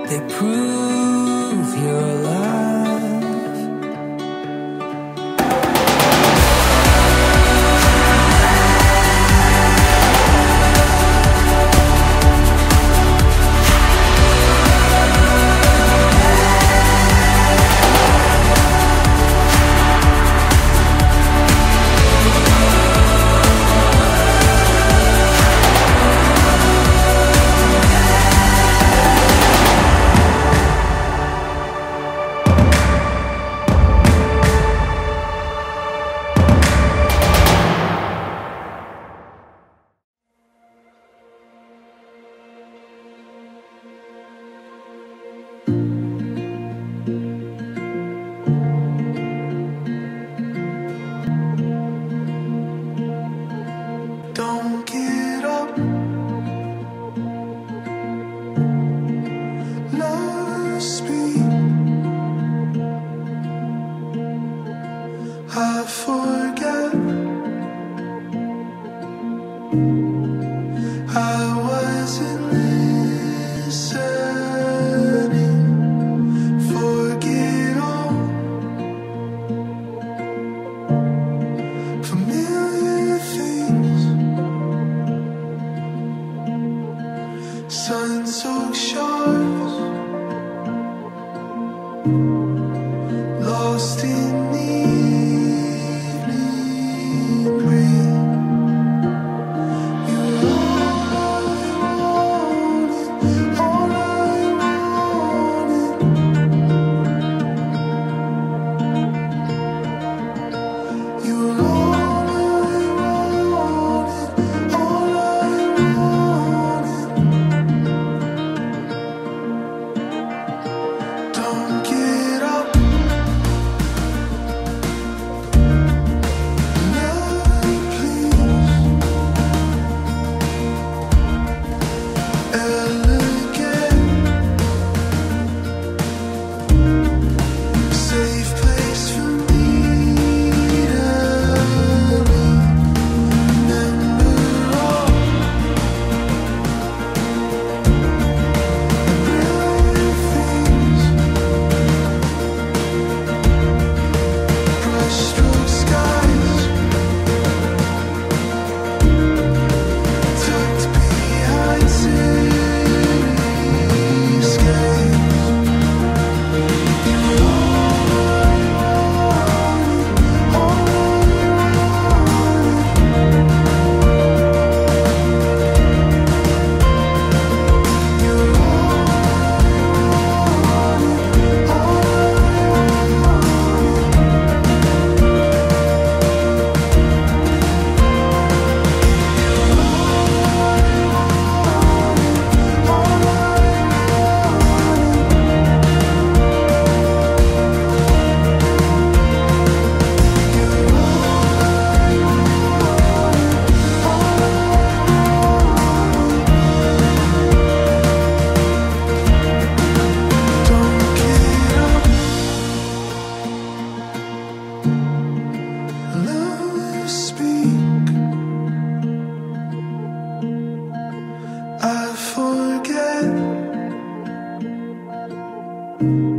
they prove your love. Don't get up, lost me. I forget I wasn't listening. Forget all familiar things. Sun-soaked shores, lost in the evening breeze. You were all I wanted. You were all I wanted, all I wanted. Don't get up, never please. Elegant, safe place for me to remember all the brilliant things. Brushstroke skies, tucked behind cityscapes. You were all I wanted, all I wanted. You were all I wanted, all I Don't get up, love speak. I forget